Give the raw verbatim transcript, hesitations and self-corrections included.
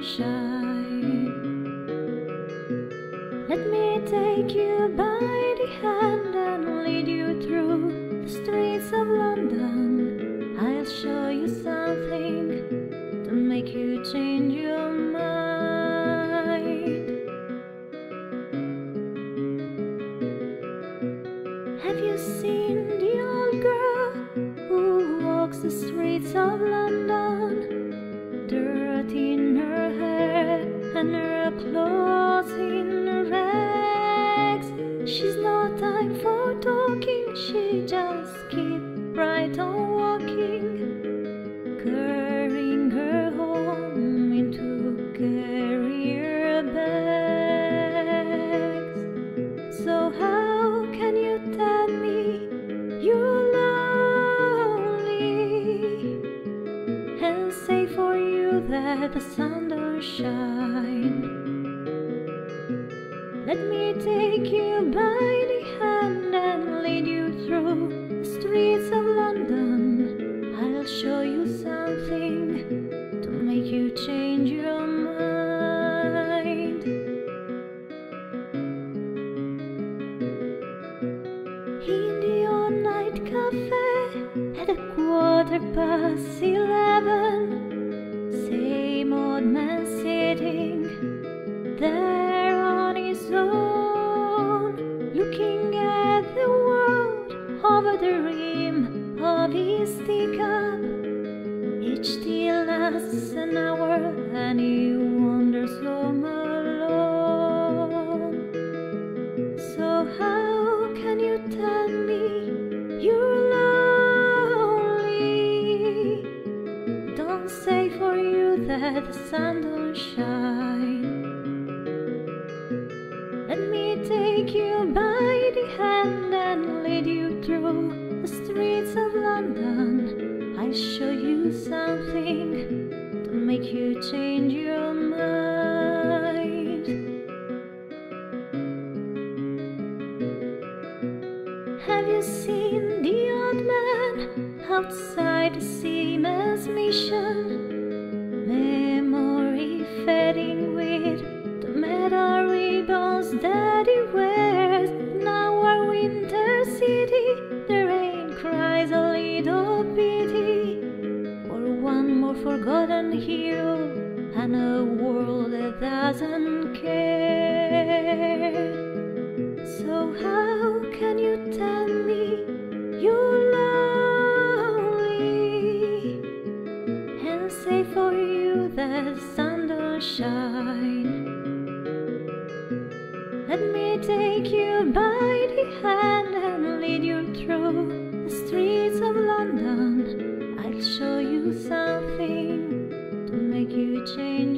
sunshine. Let me take you by the hand and lead you through the streets of London. I'll show you something to make you change your mind. Have you seen the old girl who walks the streets of London? Dirt in her hair and her clothes in rags. She's no time for talking, she just keeps right on walking, carrying her home into carrier bags. So how can you tell me you're lonely and say for you that the sun don't shine? Let me take you by the hand and lead you through the streets of London. I'll show you something to make you change your mind. In the all-night cafe at a quarter past eleven, same old man sitting there on his own, looking at the world over the rim of his teacup. Each tea lasts an hour and he wanders home alone. So how can you tell me you're lonely? Don't say for you that the sun don't shine. Let me take you by the hand and lead you through the streets of London. I'll show you something to make you change your mind. Have you seen the old man outside the Siemens mission? Memory fading with the metal ribbons that he wears. Now our winter city, the rain cries a little pity for one more forgotten hero and a world that doesn't care. So how can you tell me you're lonely and say for you that the sun don't shine? Let me take you by the hand and lead you through the streets of London. I'll show you something to make you change